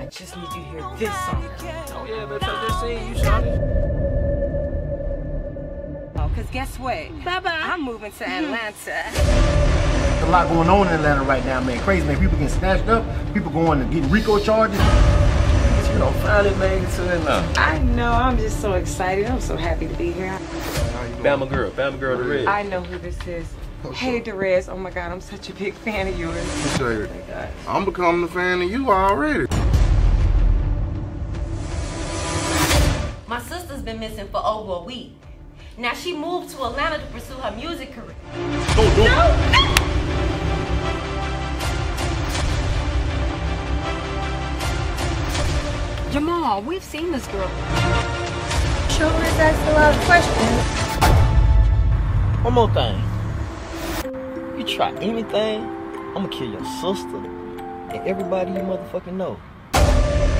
just need you to hear this song. Oh yeah, but I just seen you, Shawty. Oh, cause guess what? Bye-bye. I'm moving to Atlanta. There's a lot going on in Atlanta right now, man. Crazy, man. People getting snatched up. People going to get RICO charges. You know, finally made it to Atlanta. I know. I'm just so excited. I'm so happy to be here. Bama girl, Derez. I know who this is. Hey, Derez. Oh my God, I'm such a big fan of yours. I'm becoming a fan of you already. My sister's been missing for over a week. Now she moved to Atlanta to pursue her music career. No! Jamal, we've seen this girl. Sure is asking a lot of questions. One more thing. You try anything, I'ma kill your sister and everybody you motherfucking know.